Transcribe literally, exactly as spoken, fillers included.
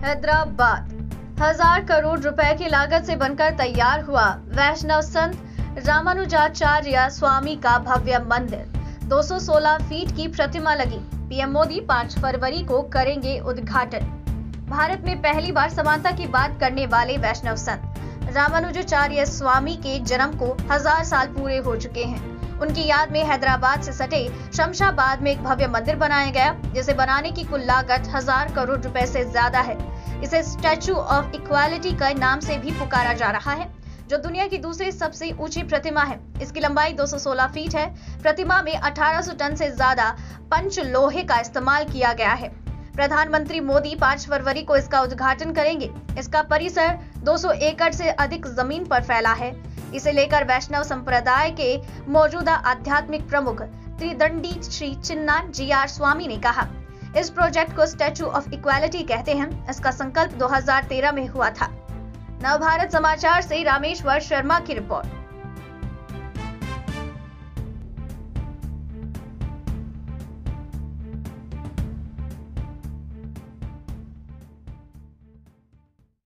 हैदराबाद हजार करोड़ रुपए की लागत से बनकर तैयार हुआ वैष्णव संत रामानुजाचार्य स्वामी का भव्य मंदिर। दो सौ सोलह फीट की प्रतिमा लगी। पीएम मोदी पाँच फरवरी को करेंगे उद्घाटन। भारत में पहली बार समानता की बात करने वाले वैष्णव संत रामानुजाचार्य स्वामी के जन्म को हजार साल पूरे हो चुके हैं। उनकी याद में हैदराबाद से सटे शमशाबाद में एक भव्य मंदिर बनाया गया, जिसे बनाने की कुल लागत हजार करोड़ रुपए से ज्यादा है। इसे स्टैचू ऑफ इक्वालिटी के नाम से भी पुकारा जा रहा है, जो दुनिया की दूसरी सबसे ऊंची प्रतिमा है। इसकी लंबाई दो सौ सोलह फीट है। प्रतिमा में अठारह सौ टन से ज्यादा पंच लोहे का इस्तेमाल किया गया है। प्रधानमंत्री मोदी पाँच फरवरी को इसका उद्घाटन करेंगे। इसका परिसर दो सौ एकड़ से अधिक जमीन पर फैला है। इसे लेकर वैष्णव संप्रदाय के मौजूदा आध्यात्मिक प्रमुख त्रिदंडी श्री चिन्ना जी आर स्वामी ने कहा, इस प्रोजेक्ट को स्टैचू ऑफ इक्वालिटी कहते हैं। इसका संकल्प दो हज़ार तेरह में हुआ था। नवभारत समाचार से रामेश्वर शर्मा की रिपोर्ट।